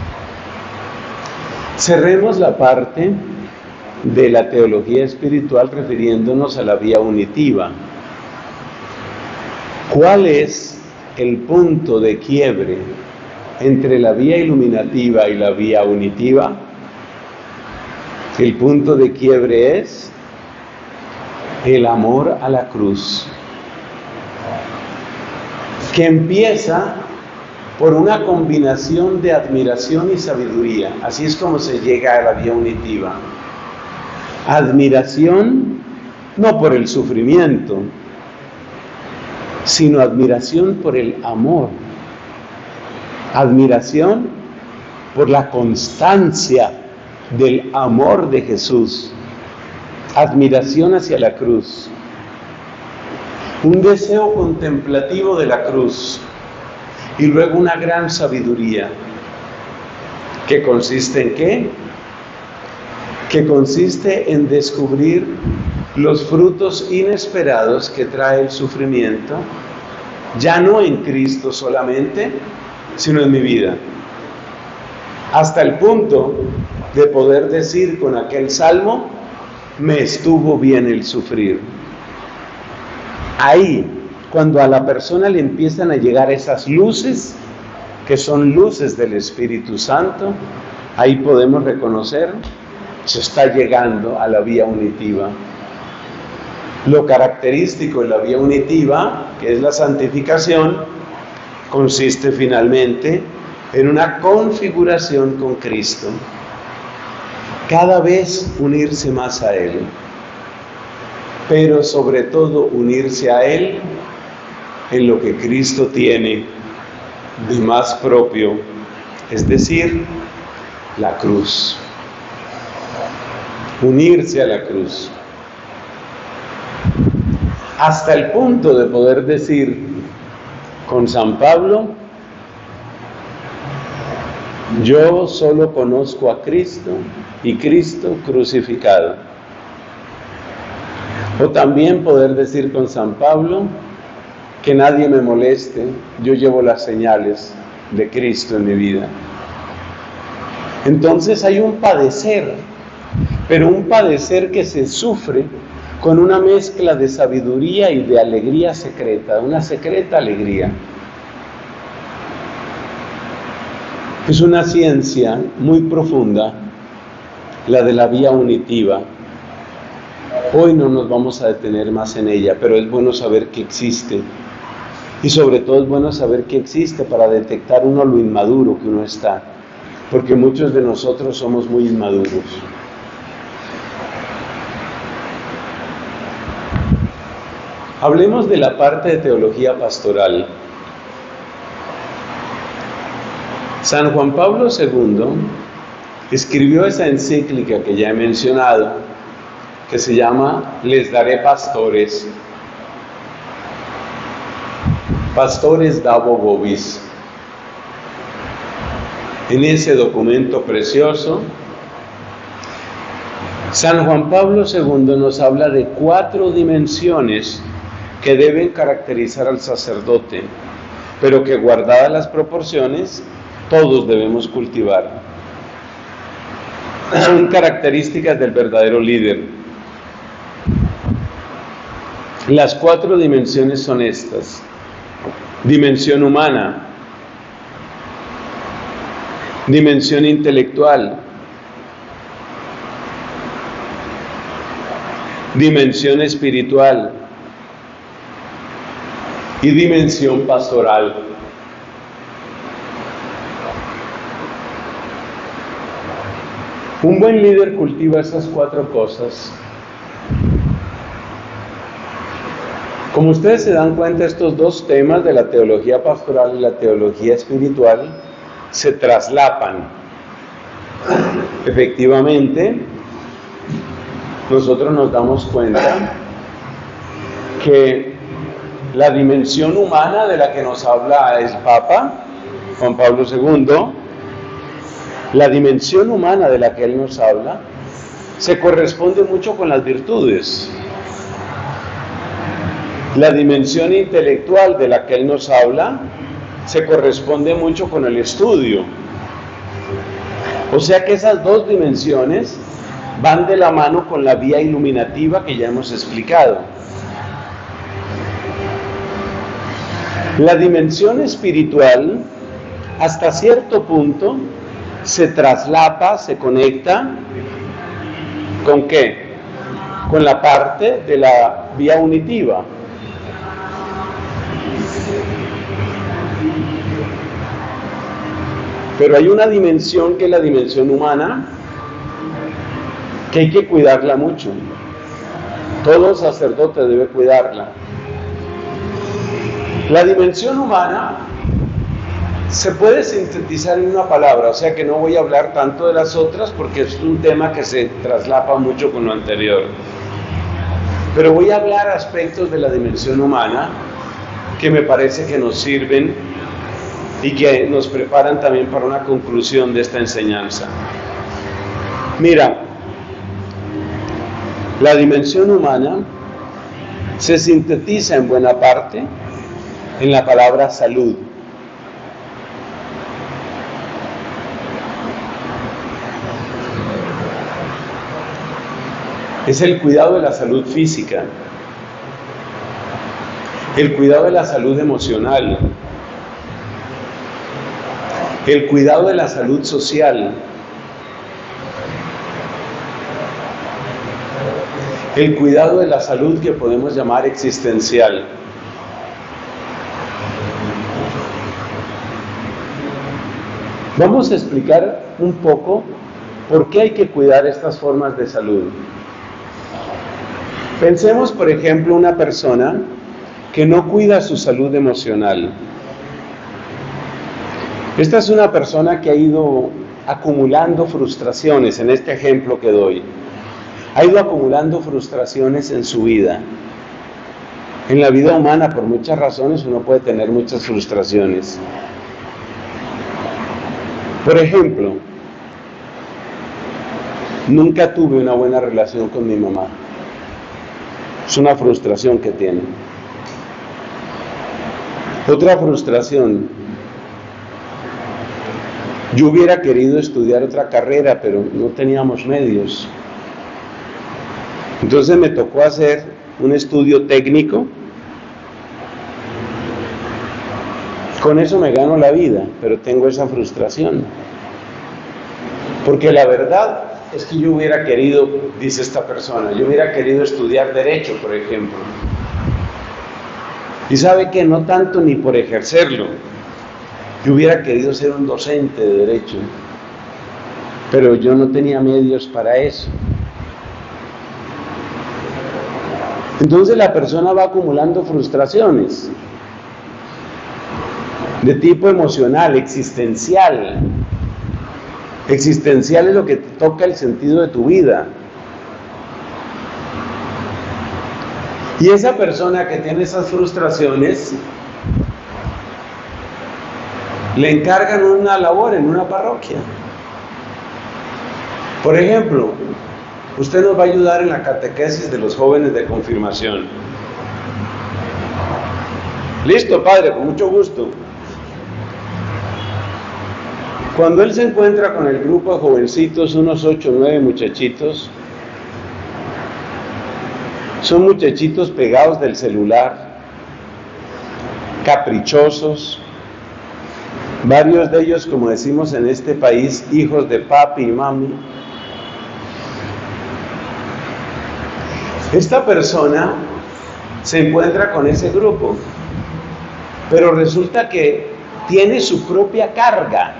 Cerremos la parte de la teología espiritual refiriéndonos a la vía unitiva. ¿Cuál es el punto de quiebre entre la vía iluminativa y la vía unitiva? El punto de quiebre es el amor a la cruz, que empieza por una combinación de admiración y sabiduría. Así es como se llega a la vía unitiva. Admiración no por el sufrimiento, sino admiración por el amor. Admiración por la constancia del amor de Jesús. Admiración hacia la cruz. Un deseo contemplativo de la cruz. Y luego una gran sabiduría. ¿Que consiste en qué? Que consiste en descubrir los frutos inesperados que trae el sufrimiento, ya no en Cristo solamente, sino en mi vida. Hasta el punto de poder decir con aquel salmo, me estuvo bien el sufrir. Ahí, cuando a la persona le empiezan a llegar esas luces, que son luces del Espíritu Santo, ahí podemos reconocer, se está llegando a la vía unitiva. Lo característico de la vía unitiva, que es la santificación, consiste finalmente en una configuración con Cristo. Cada vez unirse más a Él, pero sobre todo unirse a Él en lo que Cristo tiene de más propio, es decir, la cruz. Unirse a la cruz. Hasta el punto de poder decir con San Pablo, yo solo conozco a Cristo y Cristo crucificado. O también poder decir con San Pablo, que nadie me moleste, yo llevo las señales de Cristo en mi vida. Entonces hay un padecer, pero un padecer que se sufre con una mezcla de sabiduría y de alegría secreta, una secreta alegría. Es una ciencia muy profunda, la de la vía unitiva. Hoy no nos vamos a detener más en ella, pero es bueno saber que existe. Y sobre todo es bueno saber que existe para detectar uno lo inmaduro que uno está, porque muchos de nosotros somos muy inmaduros. Hablemos de la parte de teología pastoral. San Juan Pablo segundo escribió esa encíclica que ya he mencionado, que se llama Les daré pastores, Pastores Dabo Vobis. En ese documento precioso, San Juan Pablo segundo nos habla de cuatro dimensiones que deben caracterizar al sacerdote, pero que, guardadas las proporciones, todos debemos cultivar. Son características del verdadero líder. Las cuatro dimensiones son estas: dimensión humana, dimensión intelectual, dimensión espiritual y dimensión pastoral. Un buen líder cultiva esas cuatro cosas. Como ustedes se dan cuenta, estos dos temas de la teología pastoral y la teología espiritual se traslapan. Efectivamente, nosotros nos damos cuenta que la dimensión humana de la que nos habla el Papa Juan Pablo segundo, la dimensión humana de la que él nos habla, se corresponde mucho con las virtudes. La dimensión intelectual de la que él nos habla se corresponde mucho con el estudio. O sea que esas dos dimensiones van de la mano con la vía iluminativa que ya hemos explicado. La dimensión espiritual, hasta cierto punto, se traslapa, se conecta ¿con qué? Con la parte de la vía unitiva. Pero hay una dimensión que es la dimensión humana, que hay que cuidarla mucho. Todo sacerdote debe cuidarla. La dimensión humana se puede sintetizar en una palabra, o sea que no voy a hablar tanto de las otras porque es un tema que se traslapa mucho con lo anterior. Pero voy a hablar aspectos de la dimensión humana que me parece que nos sirven y que nos preparan también para una conclusión de esta enseñanza. Mira, la dimensión humana se sintetiza en buena parte en la palabra salud. Es el cuidado de la salud física, el cuidado de la salud emocional, el cuidado de la salud social, el cuidado de la salud que podemos llamar existencial. Vamos a explicar un poco por qué hay que cuidar estas formas de salud. Pensemos, por ejemplo, una persona que no cuida su salud emocional. Esta es una persona que ha ido acumulando frustraciones, en este ejemplo que doy. Ha ido acumulando frustraciones en su vida. En la vida humana, por muchas razones, uno puede tener muchas frustraciones. Por ejemplo, nunca tuve una buena relación con mi mamá. Es una frustración que tiene. Otra frustración. Yo hubiera querido estudiar otra carrera, pero no teníamos medios. Entonces me tocó hacer un estudio técnico. Con eso me gano la vida, pero tengo esa frustración. Porque la verdad es que yo hubiera querido, dice esta persona, yo hubiera querido estudiar Derecho, por ejemplo. Y sabe que no tanto ni por ejercerlo. Yo hubiera querido ser un docente de Derecho, pero yo no tenía medios para eso. Entonces la persona va acumulando frustraciones de tipo emocional, existencial. Existencial es lo que te toca el sentido de tu vida. Y esa persona que tiene esas frustraciones, le encargan una labor en una parroquia. Por ejemplo, usted nos va a ayudar en la catequesis de los jóvenes de confirmación. Listo, padre, con mucho gusto. Cuando él se encuentra con el grupo de jovencitos, unos ocho o nueve muchachitos, son muchachitos pegados del celular, caprichosos, varios de ellos, como decimos en este país, hijos de papi y mami. Esta persona se encuentra con ese grupo, pero resulta que tiene su propia carga,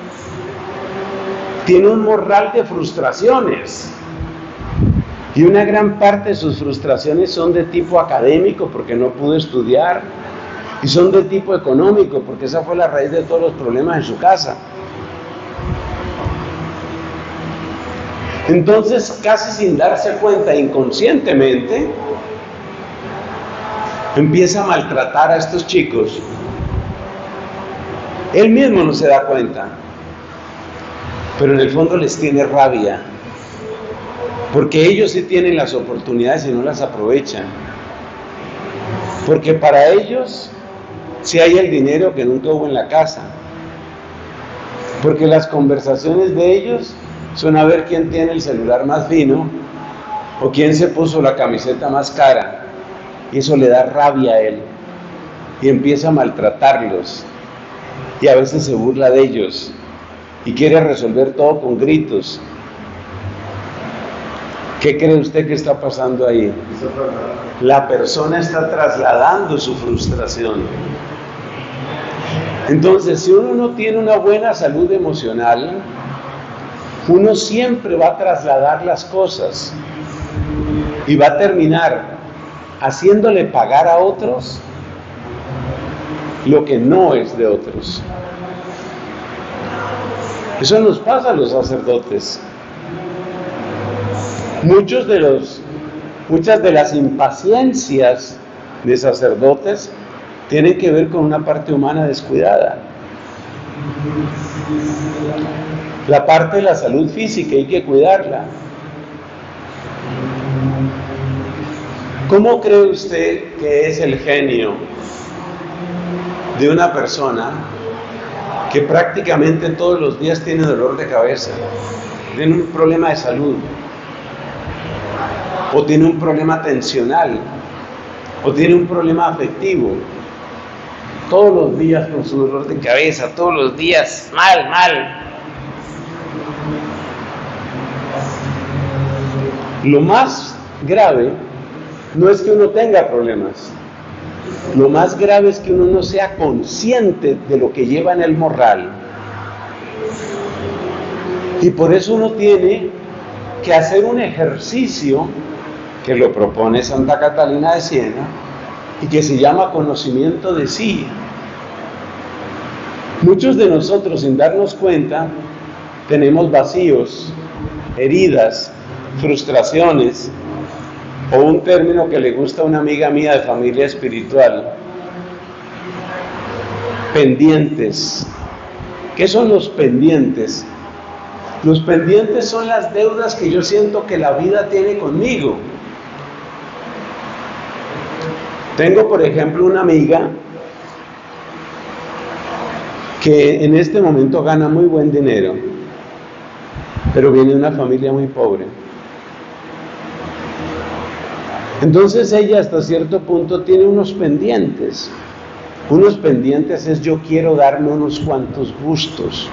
tiene un morral de frustraciones, y una gran parte de sus frustraciones son de tipo académico, porque no pudo estudiar, y son de tipo económico, porque esa fue la raíz de todos los problemas en su casa. Entonces, casi sin darse cuenta, inconscientemente, empieza a maltratar a estos chicos. Él mismo no se da cuenta, pero en el fondo les tiene rabia, porque ellos sí tienen las oportunidades y no las aprovechan, porque para ellos sí hay el dinero que nunca hubo en la casa, porque las conversaciones de ellos son a ver quién tiene el celular más fino o quién se puso la camiseta más cara, y eso le da rabia a él y empieza a maltratarlos, y a veces se burla de ellos y quiere resolver todo con gritos. ¿Qué cree usted que está pasando ahí? La persona está trasladando su frustración. Entonces, si uno no tiene una buena salud emocional, uno siempre va a trasladar las cosas y va a terminar haciéndole pagar a otros lo que no es de otros. Eso nos pasa a los sacerdotes. Muchos de los, muchas de las impaciencias de sacerdotes tienen que ver con una parte humana descuidada. La parte de la salud física hay que cuidarla. ¿Cómo cree usted que es el genio de una persona que prácticamente todos los días tiene dolor de cabeza, tiene un problema de salud, o tiene un problema tensional, o tiene un problema afectivo, todos los días con su dolor de cabeza, todos los días mal, mal? Lo más grave no es que uno tenga problemas, lo más grave es que uno no sea consciente de lo que lleva en el morral, y por eso uno tiene que hacer un ejercicio que lo propone Santa Catalina de Siena y que se llama conocimiento de sí. Muchos de nosotros, sin darnos cuenta, tenemos vacíos, heridas, frustraciones, o un término que le gusta a una amiga mía de familia espiritual, pendientes. ¿Qué son los pendientes? Los pendientes son las deudas que yo siento que la vida tiene conmigo. Tengo, por ejemplo, una amiga que en este momento gana muy buen dinero, pero viene de una familia muy pobre. Entonces ella hasta cierto punto tiene unos pendientes. Unos pendientes es: yo quiero darme unos cuantos gustos.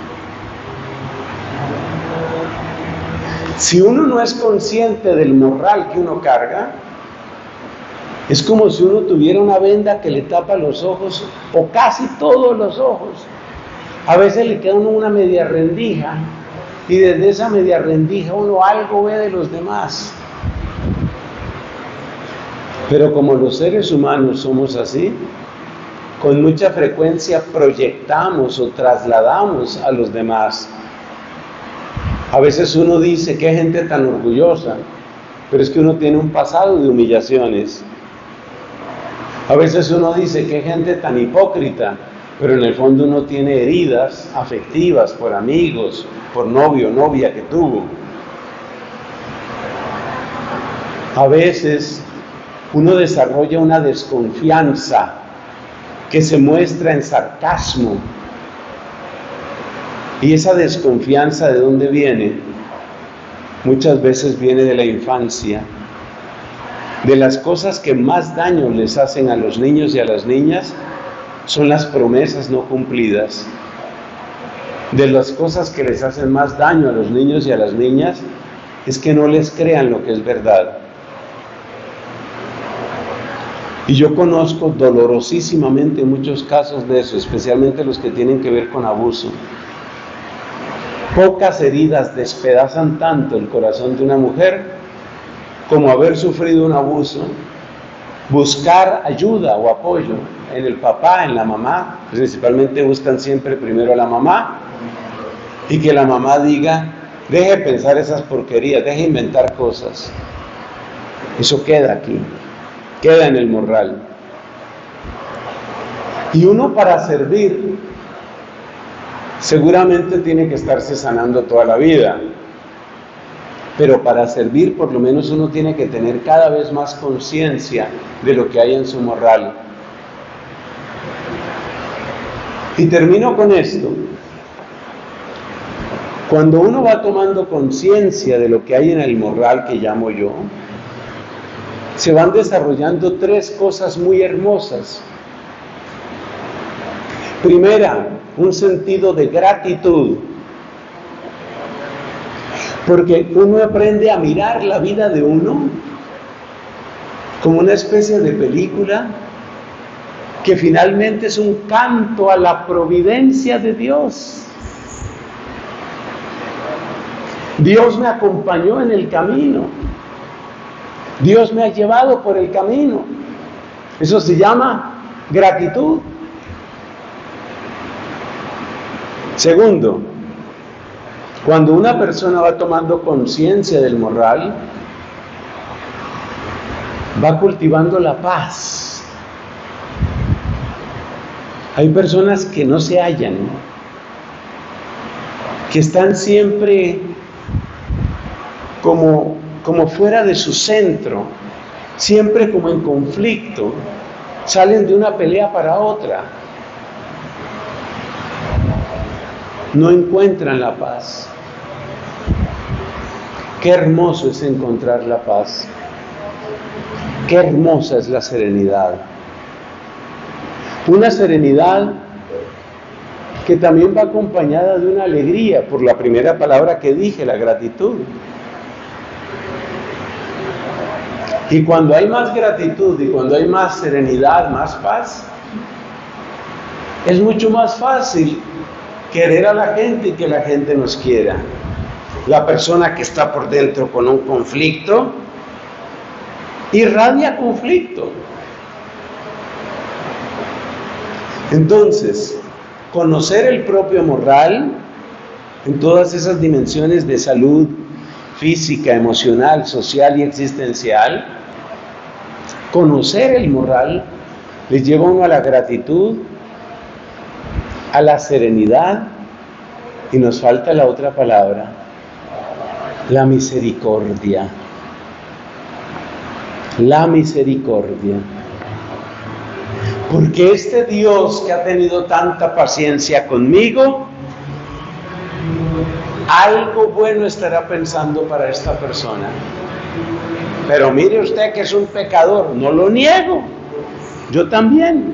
Si uno no es consciente del morral que uno carga, es como si uno tuviera una venda que le tapa los ojos, o casi todos los ojos. A veces le queda uno una media rendija, y desde esa media rendija uno algo ve de los demás. Pero como los seres humanos somos así, con mucha frecuencia proyectamos o trasladamos a los demás. A veces uno dice, qué gente tan orgullosa, pero es que uno tiene un pasado de humillaciones. A veces uno dice, qué gente tan hipócrita, pero en el fondo uno tiene heridas afectivas por amigos, por novio o novia que tuvo. A veces uno desarrolla una desconfianza que se muestra en sarcasmo. Y esa desconfianza, ¿de dónde viene? Muchas veces viene de la infancia. De las cosas que más daño les hacen a los niños y a las niñas son las promesas no cumplidas. De las cosas que les hacen más daño a los niños y a las niñas es que no les crean lo que es verdad. Y yo conozco dolorosísimamente muchos casos de eso, especialmente los que tienen que ver con abuso. Pocas heridas despedazan tanto el corazón de una mujer como haber sufrido un abuso, buscar ayuda o apoyo en el papá, en la mamá. Principalmente buscan siempre primero a la mamá, y que la mamá diga, deje de pensar esas porquerías, deje de inventar cosas. Eso queda aquí, queda en el morral. Y uno, para servir, seguramente tiene que estarse sanando toda la vida, pero para servir por lo menos uno tiene que tener cada vez más conciencia de lo que hay en su morral. Y termino con esto. Cuando uno va tomando conciencia de lo que hay en el morral, que llamo yo, se van desarrollando tres cosas muy hermosas. Primera, un sentido de gratitud, porque uno aprende a mirar la vida de uno como una especie de película que finalmente es un canto a la providencia de Dios. Dios me acompañó en el camino, Dios me ha llevado por el camino. Eso se llama gratitud. Segundo, cuando una persona va tomando conciencia del morral, va cultivando la paz. Hay personas que no se hallan, que están siempre como, como fuera de su centro, siempre como en conflicto, salen de una pelea para otra. No encuentran la paz. Qué hermoso es encontrar la paz. Qué hermosa es la serenidad. Una serenidad que también va acompañada de una alegría, por la primera palabra que dije, la gratitud. Y cuando hay más gratitud y cuando hay más serenidad, más paz, es mucho más fácil querer a la gente y que la gente nos quiera. La persona que está por dentro con un conflicto irradia conflicto. Entonces, conocer el propio morral en todas esas dimensiones de salud física, emocional, social y existencial, conocer el morral les lleva a uno a la gratitud, a la serenidad, y nos falta la otra palabra, la misericordia. La misericordia. Porque este Dios que ha tenido tanta paciencia conmigo, algo bueno estará pensando para esta persona. Pero mire usted que es un pecador, no lo niego, yo también.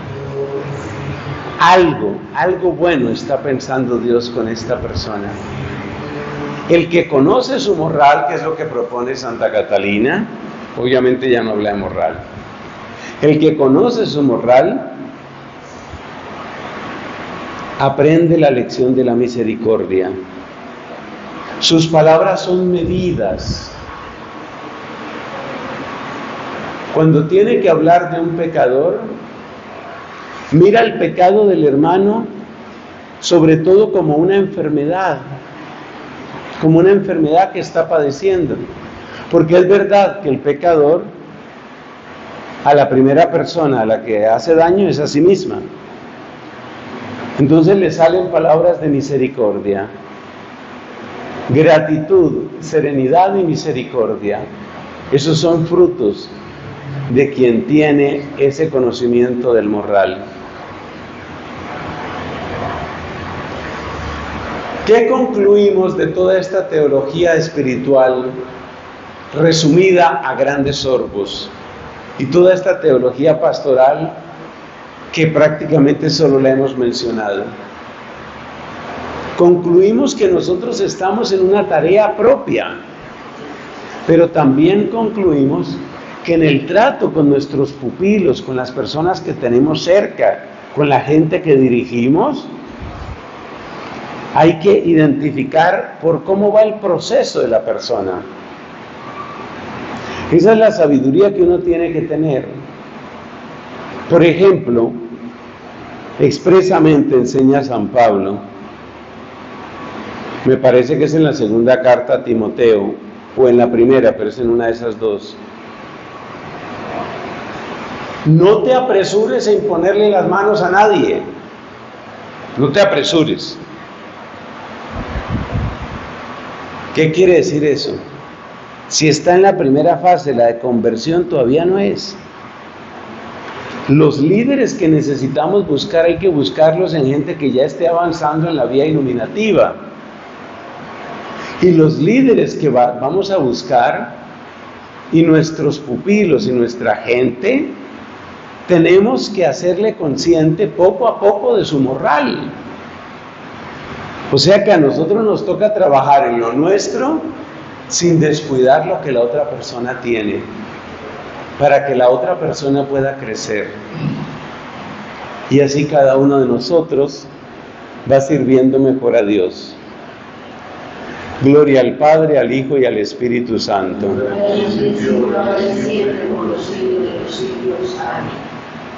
Algo, algo bueno está pensando Dios con esta persona. El que conoce su morral, que es lo que propone Santa Catalina, obviamente ya no habla de morral. El que conoce su morral aprende la lección de la misericordia. Sus palabras son medidas. Cuando tiene que hablar de un pecador, mira el pecado del hermano sobre todo como una enfermedad, como una enfermedad que está padeciendo. Porque es verdad que el pecador, a la primera persona a la que hace daño es a sí misma. Entonces le salen palabras de misericordia, gratitud, serenidad y misericordia. Esos son frutos de quien tiene ese conocimiento del morral. ¿Qué concluimos de toda esta teología espiritual resumida a grandes sorbos y toda esta teología pastoral que prácticamente solo la hemos mencionado? Concluimos que nosotros estamos en una tarea propia, pero también concluimos que en el trato con nuestros pupilos, con las personas que tenemos cerca, con la gente que dirigimos, hay que identificar por cómo va el proceso de la persona. Esa es la sabiduría que uno tiene que tener. Por ejemplo, expresamente enseña San Pablo, me parece que es en la segunda carta a Timoteo, o en la primera, pero es en una de esas dos. No te apresures a imponerle las manos a nadie. No te apresures. ¿Qué quiere decir eso? Si está en la primera fase, la de conversión, todavía no es. Los líderes que necesitamos buscar, hay que buscarlos en gente que ya esté avanzando en la vía iluminativa. Y los líderes que va, vamos a buscar, y nuestros pupilos y nuestra gente, tenemos que hacerle consciente poco a poco de su moral. O sea que a nosotros nos toca trabajar en lo nuestro sin descuidar lo que la otra persona tiene, para que la otra persona pueda crecer. Y así cada uno de nosotros va sirviendo mejor a Dios. Gloria al Padre, al Hijo y al Espíritu Santo. Ahora y siempre, por los siglos de los siglos. Amén.